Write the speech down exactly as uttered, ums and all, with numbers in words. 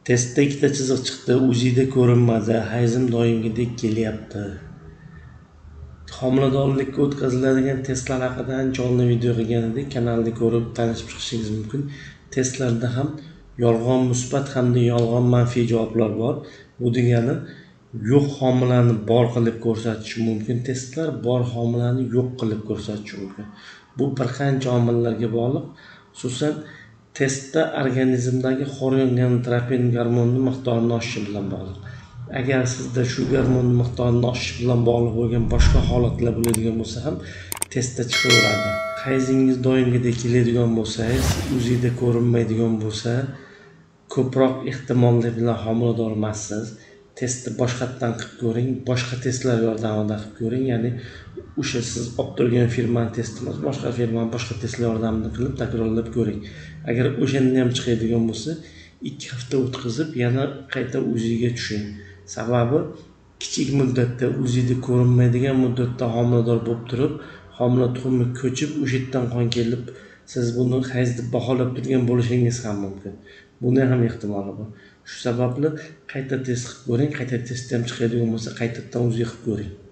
Testda ikkita chiziq chiqdi, UZIda ko'rinmadi, hayzim doimgidek kelyapti. Homiladorlikka o'tkaziladigan testlar haqida ancha oldin video qilgan edik, kanalni ko'rib tanishib chiqishingiz mumkin. Testlarda ham yolg'on musbat hamda yolg'on manfiy javoblar bor. Bu degani yo'q homilani bor qilib ko'rsatishi mumkin testlar, bor homilani yo'q qilib ko'rsatishi mumkin. Bu bir qancha omillarga bog'liq. Xususan, testda organizmdagi xorion gonadotropin gormoni miqdorining oshishi bilan bog'liq. Agar sizda shu gormon miqdorining oshishi bilan bog'liq bo'lgan boshqa holatlar bo'ladigan bo'lsa ham testda chiqaveradi. Hayzingiz doimgidek keladigan bo'lsangiz, UZIda ko'rinmaydigan bo'lsa, ko'proq ehtimollik bilan homilador emassiz. Testni boshqatdan qilib ko'ring, boshqa testlar yordamida qilib ko'ring, ya'ni o'sha siz olib turgan firmaning testi emas, boshqa firmaning boshqa testlar yordamida qilib takrorlab ko'ring. Agar o'shanda ham chiqadigan bo'lsa, ikki hafta o'tkazib yana qayta UZIga tushing. Sababi kichik muddatda UZIda ko'rinmaydigan muddatda homilador bo'lib turib, homila tuxumi ko'chib, o'sha yerdan qon kelib, siz buni hayz deb baholab turgan bo'lishingiz ham mumkin. Buni ham ehtimoli bor. Shu sababli qayta test qilib ko'ring, qayta test ham chiqadigan bo'lsa, qaytadan UZI qilib ko'ring.